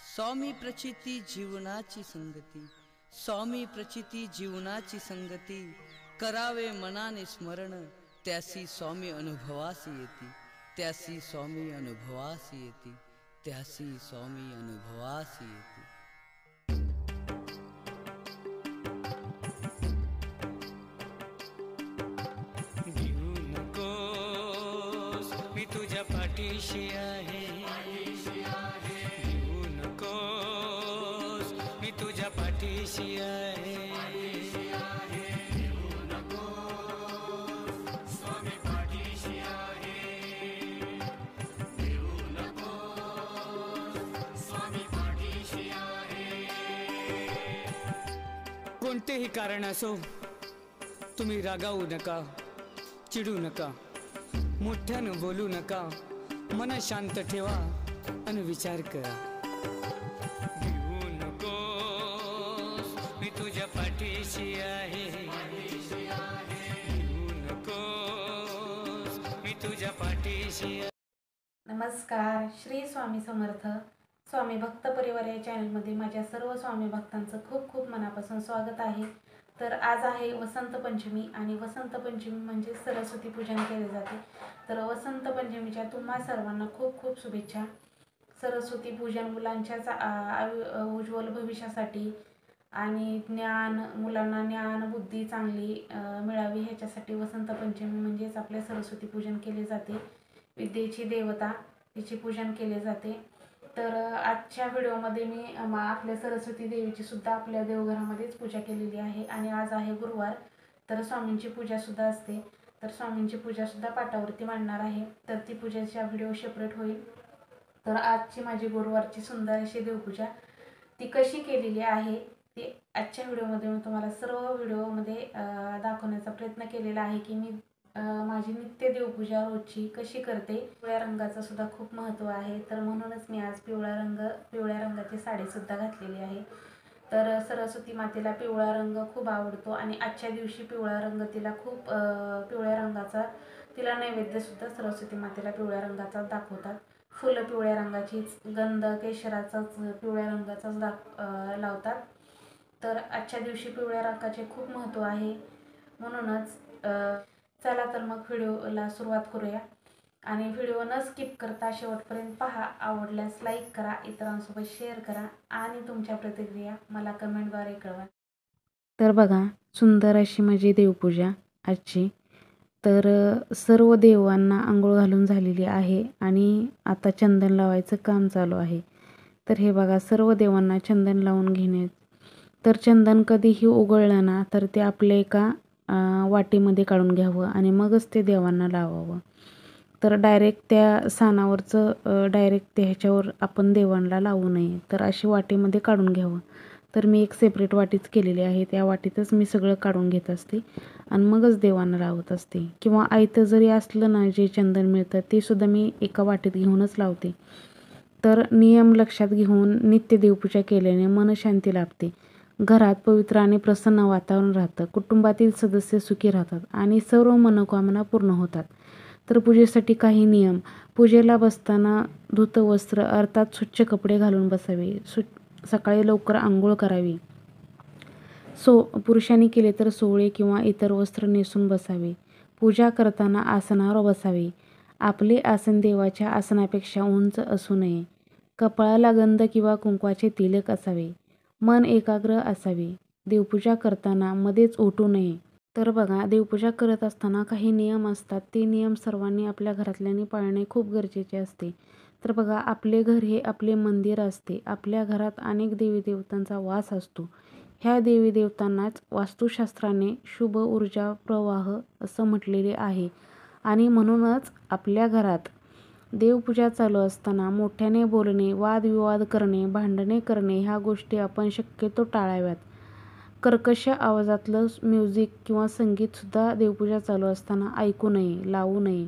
स्वामी प्रचिती जीवनाची संगती, स्वामी प्रचिती जीवनाची संगती, करावे मनाने स्मरण, त्यासी स्वामी अनुभवास येती, त्यासी स्वामी अनुभवास येती, त्यासी स्वामी अनुभवास येती. भिवू नकोस, मी तुझ्या पाठीशी आहे. भिवू नकोस, मी तुझ्या पाठीशी आहे. कोणतेही कारण असो, तुम्ही रागावू नका, चिडू नका, मोठ्यानं बोलू नका, मन शांत ठेवा आणि विचार करा. भिवू नकोस, मी तुझ्या पाठीशी आहे. भिवू नकोस, मी तुझ्या पाठीशी आहे. नमस्कार, श्री स्वामी समर्थ. स्वामी भक्त परिवार या चॅनलमध्ये माझ्या सर्व स्वामी भक्तांचं खूप खूप मनापासून स्वागत आहे. तर आज आहे वसंत पंचमी आणि वसंत पंचमी म्हणजे सरस्वती पूजन केले जाते. तर वसंत पंचमीच्या तुम्हा सर्वांना खूप खूप शुभेच्छा. सरस्वती पूजन मुलांच्या उज्ज्वल भविष्यासाठी आणि मुलांना ज्ञान बुद्धी चांगली मिळावी ह्याच्यासाठी वसंत पंचमी म्हणजेच आपले सरस्वती पूजन केले जाते. विद्येची देवता तिचे पूजन केले जाते. तर आजच्या व्हिडिओमध्ये मी आपल्या सरस्वती देवीची सुद्धा आपल्या देवघरामध्येच पूजा केलेली आहे. आणि आज आहे गुरुवार, तर स्वामींची पूजासुद्धा असते. तर स्वामींची पूजासुद्धा पाटावरती मांडणार आहे. तर ती पूजेचा व्हिडिओ सेपरेट होईल. तर आजची माझी गुरुवारची सुंदर अशी देवपूजा ती कशी केलेली आहे ती आजच्या व्हिडिओमध्ये मी तुम्हाला सर्व व्हिडिओमध्ये दाखवण्याचा प्रयत्न केलेला आहे की मी माझी नित्य देवपूजा रोजची कशी करते. पिवळ्या रंगाचं सुद्धा खूप महत्त्व आहे. तर म्हणूनच मी आज पिवळ्या रंगाची साडीसुद्धा घातलेली आहे. तर सरस्वती मातेला पिवळा रंग खूप आवडतो आणि आजच्या दिवशी पिवळा रंग तिला खूप पिवळ्या रंगाचा तिला नैवेद्यसुद्धा सरस्वती मातेला पिवळ्या रंगाचा दाखवतात. फुलं पिवळ्या रंगाचीच, गंध केशराचाच पिवळ्या रंगाचाच लावतात. तर आजच्या दिवशी पिवळ्या रंगाचे खूप महत्त्व आहे. म्हणूनच चला तर मग व्हिडिओला सुरुवात करूया. आणि व्हिडिओ न स्किप करता शेवटपर्यंत पहा. आवडल्यास लाईक करा, इतरांसोबत शेअर करा आणि तुमच्या प्रतिक्रिया मला कमेंटद्वारे कळवा. तर बघा, सुंदर अशी माझी देवपूजा आजची. तर सर्व देवांना आंघोळ घालून झालेली आहे आणि आता चंदन लावायचं काम चालू आहे. तर हे बघा, सर्व देवांना चंदन लावून घेणे. तर चंदन कधीही उघळलं ना तर ते आपल्या एका वाटीमध्ये काढून घ्यावं आणि मगच ते देवांना लावावं. तर डायरेक्ट त्या सानावरचं डायरेक्ट ह्याच्यावर आपण देवांना लावू नये. तर अशी वाटीमध्ये काढून घ्यावं. तर मी एक सेपरेट वाटीच केलेली आहे. त्या वाटीतच मी सगळं काढून घेत असते आणि मगच देवांना लावत असते. किंवा आयतं जरी असलं ना जे चंदन मिळतं ते सुद्धा मी एका वाटीत घेऊनच लावते. तर नियम लक्षात घेऊन नित्य देवपूजा केल्याने मनशांती लाभते. घरात पवित्र आणि प्रसन्न वातावरण राहतं. कुटुंबातील सदस्य सुखी राहतात आणि सर्व मनोकामना पूर्ण होतात. तर पूजेसाठी काही नियम. पूजेला बसताना धुत वस्त्र अर्थात स्वच्छ कपडे घालून बसावे. सकाळी लवकर आंघोळ करावी. पुरुषांनी केले तर सोवळे किंवा इतर वस्त्र नेसून बसावे. पूजा करताना आसनावर बसावे. आपले आसन देवाच्या आसनापेक्षा उंच असू नये. कपाळाला गंध किंवा कुंकवाचे तिलक असावे. मन एकाग्र असावे. देवपूजा करताना मध्येच उठू नये. तर बघा, देवपूजा करत असताना काही नियम असतात. ते नियम सर्वांनी आपल्या घरातल्यांनी पाळणे खूप गरजेचे असते. तर बघा, आपले घर हे आपले मंदिर असते. आपल्या घरात अनेक देवी देवतांचा वास असतो. ह्या देवी देवतांनाच वास्तुशास्त्राने शुभ ऊर्जा प्रवाह असं म्हटलेले आहे. आणि म्हणूनच आपल्या घरात देवपूजा चालू असताना मोठ्याने बोलणे, वादविवाद करणे, भांडणे करणे ह्या गोष्टी आपण शक्यतो टाळाव्यात. कर्कश आवाजातलं म्युझिक किंवा संगीतसुद्धा देवपूजा चालू असताना ऐकू नये, लावू नये.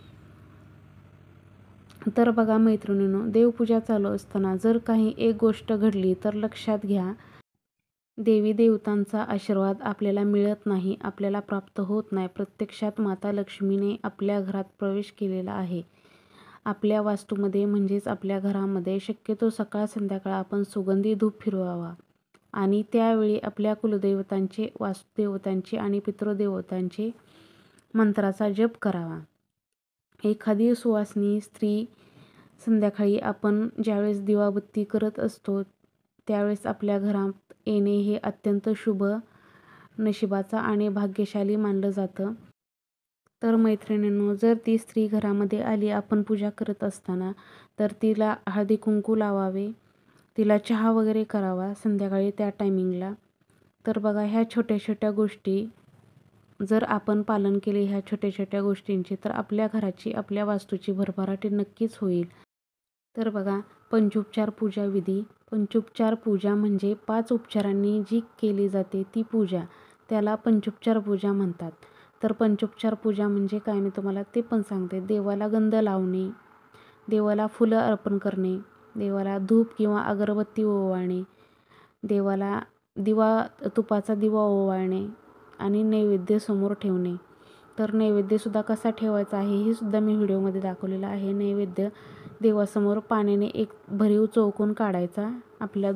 तर बघा मैत्रिणींनो, देवपूजा चालू असताना जर काही एक गोष्ट घडली तर लक्षात घ्या, देवी देवतांचा आशीर्वाद आपल्याला मिळत नाही, आपल्याला प्राप्त होत नाही. प्रत्यक्षात माता लक्ष्मीने आपल्या घरात प्रवेश केलेला आहे आपल्या वास्तूमध्ये म्हणजेच आपल्या घरामध्ये शक्यतो सकाळ संध्याकाळ आपण सुगंधी धूप फिरवावा आणि त्यावेळी आपल्या कुलदेवतांचे, वास्तुदेवतांचे आणि पितृदेवतांचे मंत्राचा जप करावा. एखादी सुवासिनी स्त्री संध्याकाळी आपण ज्यावेळेस दिवाबत्ती करत असतो त्यावेळेस आपल्या घरात येणे हे अत्यंत शुभ, नशिबाचा आणि भाग्यशाली मानलं जातं. तर मैत्रिणींनो, जर ती स्त्री घरामध्ये आली आपण पूजा करत असताना, तर तिला हळदी कुंकू लावावे, तिला चहा वगैरे करावा संध्याकाळी त्या टायमिंगला. तर बघा, ह्या छोट्या छोट्या गोष्टी जर आपण पालन केले, ह्या छोट्या छोट्या गोष्टींची, तर आपल्या घराची, आपल्या वास्तूची भरभराटी नक्कीच होईल. तर बघा, पंचोपचार पूजा विधी. पंचोपचार पूजा म्हणजे 5 उपचारांनी जी केली जाते ती पूजा, त्याला पंचोपचार पूजा म्हणतात. तर पंचोपचार पूजा म्हणजे काय, मी तुम्हाला ते पण सांगते. देवाला गंध लावणे, देवाला फुलं अर्पण करणे, देवाला धूप किंवा अगरबत्ती ओवाळणे, देवाला तुपाचा दिवा ओवाळणे आणि नैवेद्य समोर ठेवणे. तर नैवेद्यसुद्धा कसा ठेवायचा आहे हे सुद्धा मी व्हिडिओमध्ये दाखवलेलं आहे. नैवेद्य देवासमोर पाण्याने एक भरीव चौकोन काढायचा आपल्या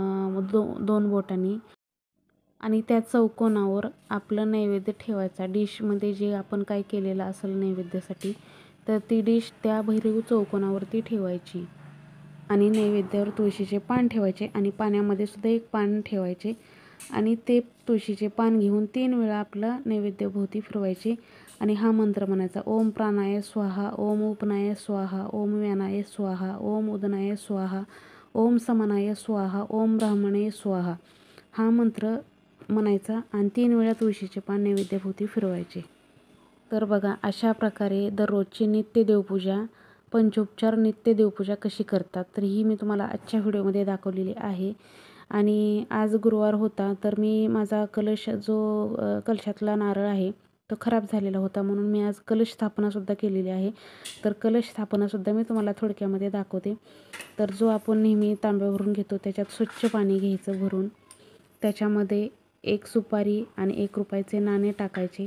2 बोटांनी आणि त्या चौकोनावर आपलं नैवेद्य ठेवायचा. डिशमध्ये जे आपण काय केलेलं असेल नैवेद्यासाठी, तर ती डिश त्या भरीव चौकोनावरती ठेवायची आणि नैवेद्यावर तुळशीचे पान ठेवायचे आणि पाण्यामध्ये सुद्धा एक पान ठेवायचे आणि ते तुळशीचे पान घेऊन 3 वेळा आपलं नैवेद्यभोवती फिरवायचे आणि हा मंत्र म्हणायचा: ओम प्राणाय स्वाहा, ओम उपनाय स्वाहा, ओम व्यानाय स्वाहा, ओम उदनाय स्वाहा, ओम समानाय स्वाहा, ओम ब्राह्मणे स्वाहा. हा मंत्र म्हणायचा आणि 3 वेळा तुळशीचे पान नैवेद्यभोवती फिरवायचे. तर बघा, अशा प्रकारे दररोजची नित्य देवपूजा, पंचोपचार नित्य देवपूजा कशी करतात, तर ही मी तुम्हाला आजच्या व्हिडिओमध्ये दाखवलेली आहे. आणि आज गुरुवार होता, तर मी माझा कलश जो कलशातला नारळ आहे तो खराब झालेला होता, म्हणून मी आज कलश स्थापनासुद्धा केलेली आहे. तर कलश स्थापनासुद्धा मी तुम्हाला थोडक्यामध्ये दाखवते. तर जो आपण नेहमी तांब्या भरून घेतो त्याच्यात स्वच्छ पाणी घ्यायचं भरून, त्याच्यामध्ये 1 सुपारी आणि 1 रुपयाचे नाणे टाकायचे.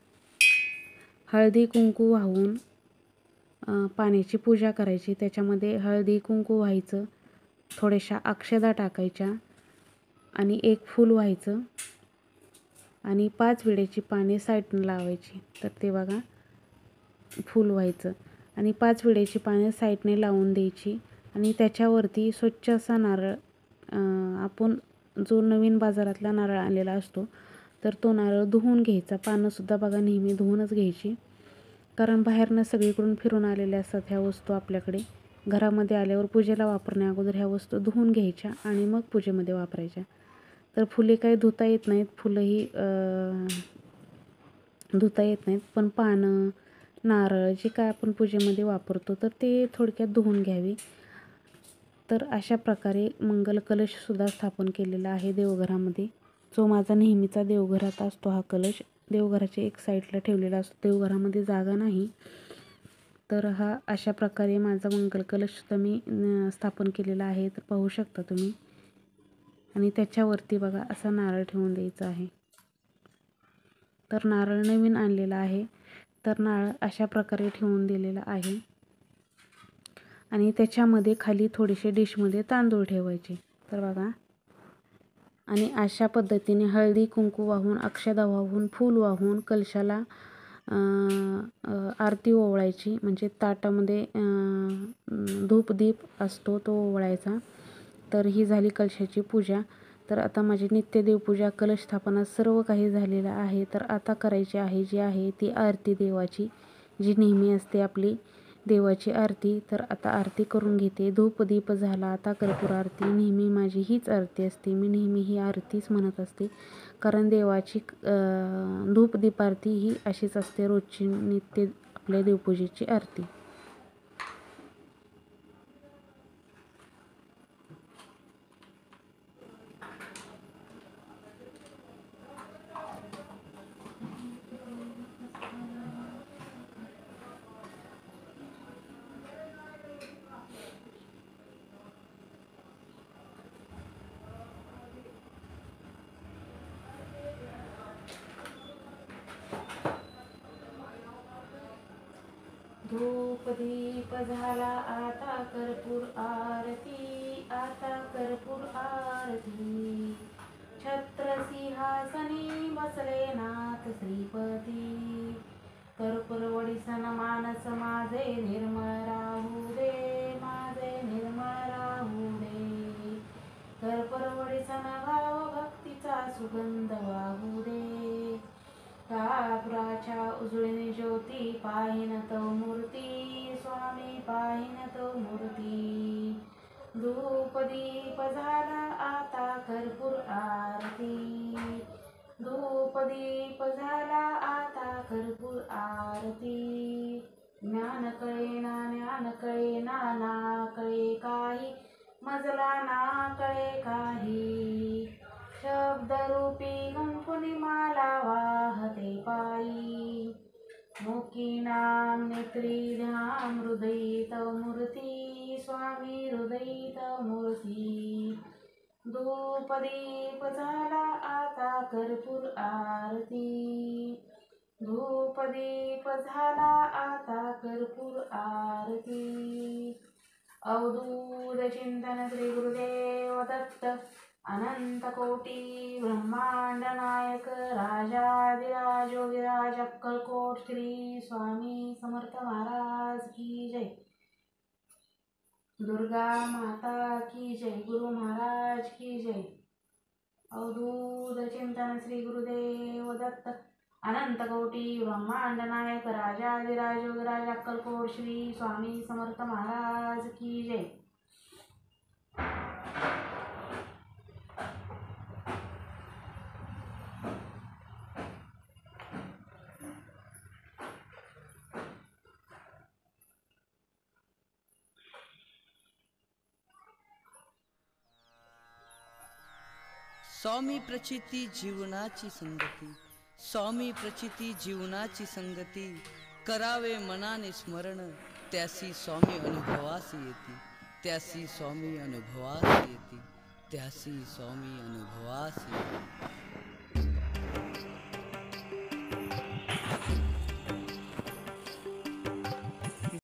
हळदी कुंकू वाहून पाण्याची पूजा करायची. त्याच्यामध्ये हळदी कुंकू व्हायचं, थोड्याशा अक्षदा टाकायच्या आणि 1 फूल व्हायचं आणि 5 विड्याची पाने साईडनं लावायची. तर ते बघा, फूल व्हायचं आणि 5 विड्याची पाने साईडने लावून द्यायची आणि त्याच्यावरती स्वच्छ असा नारळ, आपण जो नवीन बाजारातला नारळ आणलेला असतो तर तो नारळ धुवून घ्यायचा. पानंसुद्धा बघा नेहमी धुवूनच घ्यायची, कारण बाहेरनं सगळीकडून फिरून आलेल्या असतात ह्या वस्तू आपल्याकडे. घरामध्ये आल्यावर पूजेला वापरण्या अगोदर ह्या वस्तू धुवून घ्यायच्या आणि मग पूजेमध्ये वापरायच्या. तर फुले काही धुता येत नाहीत, फुलंही धुता येत नाहीत, पण पानं, नारळ जे काय आपण पूजेमध्ये वापरतो तर ते थोडक्यात धुवून घ्यावी. तर अशा प्रकारे मंगल कलशसुद्धा स्थापन केलेला आहे देवघरामध्ये. जो माझा नेहमीचा देवघरात असतो हा कलश, देवघराच्या एक साईडला ठेवलेला असतो, देवघरामध्ये जागा नाही. तर हा अशा प्रकारे माझा मंगल कलशसुद्धा मी स्थापन केलेला आहे, तर पाहू शकता तुम्ही. आणि त्याच्यावरती बघा असा नारळ ठेवून द्यायचा आहे. तर नारळ नवीन आणलेला आहे, तर नारळ अशा प्रकारे ठेवून दिलेला आहे आणि त्याच्यामध्ये खाली थोडेसे डिशमध्ये तांदूळ ठेवायचे. तर बघा, आणि अशा पद्धतीने हळदी कुंकू वाहून, अक्षदा वाहून, फूल वाहून कलशाला आरती ओवाळायची. म्हणजे ताटामध्ये धूपदीप असतो तो ओवाळायचा. तर ही झाली कलशाची पूजा. तर आता माझी नित्य देवपूजा, कलश स्थापना सर्व काही झालेलं आहे. तर आता करायची आहे जी आहे ती आरती देवाची, जी नेहमी असते आपली देवाची आरती. तर आता आरती करून घेते. धूपदीप झाला, आता कर्पूर आरती. नेहमी माझी हीच आरती असते, मी नेहमी ही आरतीच म्हणत असते, कारण देवाची धूपदीप आरती ही अशीच असते रोजची नित्य आपल्या देवपूजेची आरती. धूप दीप झाला आता कर्पूर आरती, आता कर्पूर आरती. छत्र सिंहासनी बसले नाथ श्रीपती, कर्पूर वडिसन मानस माझे निर्मळ राहू दे, माझे निर्मळ राहू दे. कर्पूर वडिसन भाव भक्तीचा सुगंध वाहू दे. कापुराच्या उजळीने ज्योती पाहिन तो मूर्ती, स्वामी पाहिन तो मूर्ती. धूप दीप झाला आता कर्पूर आरती, धूप दीप झाला आता कर्पूर आरती. ज्ञान कळे ना ना कळे काही, मजला ना कळे काही. शब्दरूपी गुंफुनी माला वाहते पायी, मुखी नाम नेत्री ध्यान हृदयी तव मूर्ती, स्वामी हृदयी तव मूर्ती. धूप दीप झाला आता कर्पूर आरती, धूप दीप झाला आता कर्पूर आरती. अवधूत चिंतन श्री गुरुदेव दत्त, अनंत कोटी ब्रह्मांड नायक, राजाधिराज योगीराज अक्कलकोट श्री स्वामी समर्थ महाराज की जय. दुर्गा माता की जय, गुरु महाराज की जय. अवधूत चिंतन श्री गुरुदेव दत्त, अनंत कोटी ब्रह्मांड नायक, राजाधिराज योगीराज अक्कलकोट श्री स्वामी समर्थ महाराज की जय. स्वामी प्रचिती जीवनाची संगती, स्वामी प्रचिती जीवनाची संगती. करावे मनाने स्मरण, त्यासी स्वामी अनुभवास येती, त्यासी स्वामी अनुभवास येती, त्यासी स्वामी अनुभवास येती.